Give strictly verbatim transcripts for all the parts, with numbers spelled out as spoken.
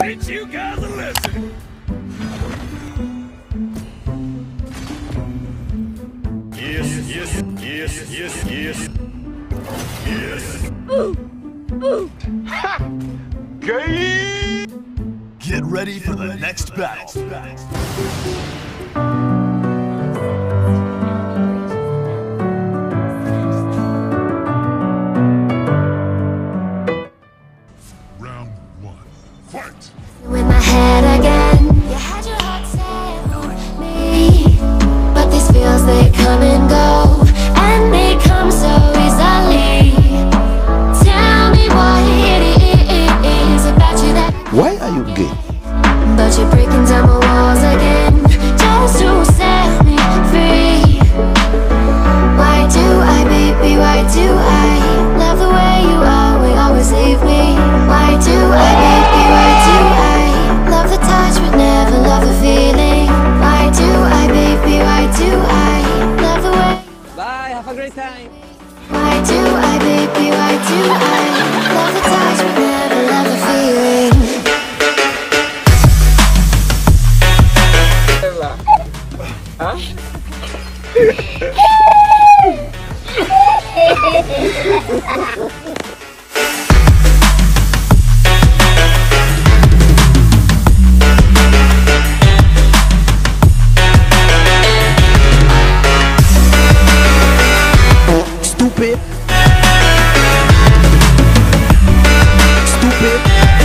teach you guys a lesson. Yes, yes, yes, yes, yes. Yes. Ooh. Ooh. Ha! Gay! Get ready for the next battle. Round one. Fight! With my head again, you had your heart set on me, but these feels, they come and go, and they come so easily. Tell me what it is about you that Why are you gay? but you're breaking down my walls again, just to set me free. Why do I, baby, why do I love the way you are, we always leave me? Why do I, baby, why do I love the touch but never love the feeling? Why do I, baby, why do I love the way? Bye, have a great time. Why do I, baby, why do I love the touch but never love the feeling? Huh? Stupid. Stupid.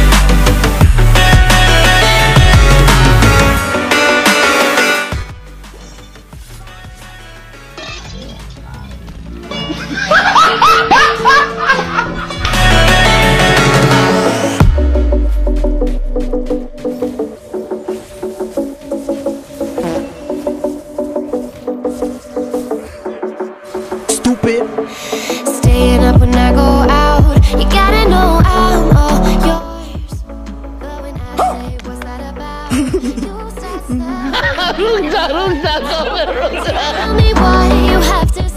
Stupid. Staying up when I go out, you gotta know I'm all yours. But when I say, what's that about? You start smiling. Tell me why you have to